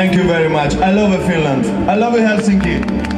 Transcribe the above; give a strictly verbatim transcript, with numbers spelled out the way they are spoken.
Thank you very much. I love Finland. I love Helsinki.